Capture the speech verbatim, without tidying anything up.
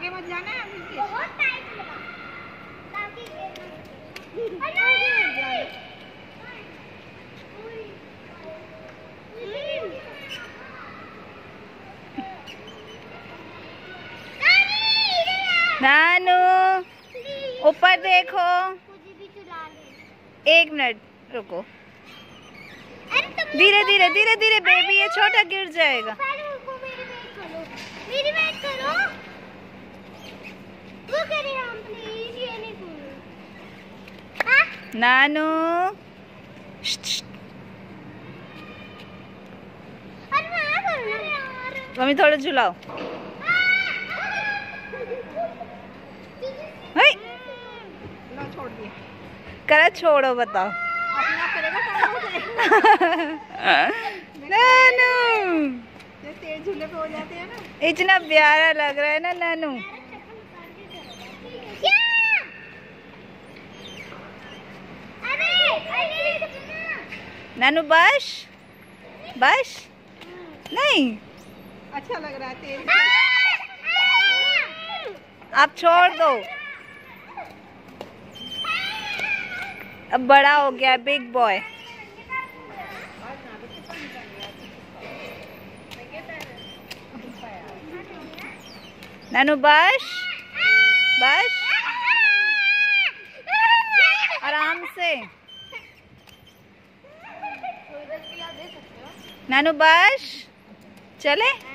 आगे मत जाना है, बहुत टाइट लगा ताकि नानू ऊपर देखो। एक मिनट रुको, धीरे धीरे धीरे धीरे बेबी ये छोटा गिर जाएगा। मेरी वेट करो, वो करे हम प्लीज, ये नहीं करो। नानू मम्मी थोड़ा झुलाओ। छोड़ दिया, करा छोड़ो, बताओ। नानू तेज झूले पे हो जाते हैं ना, इतना प्यारा लग रहा है ना नानू। नानू बस बस, नहीं अच्छा लग रहा है तेज। आप छोड़ दो, अब बड़ा हो गया, बिग बॉय। नानू बस बस, आराम से। नानू बस, चले।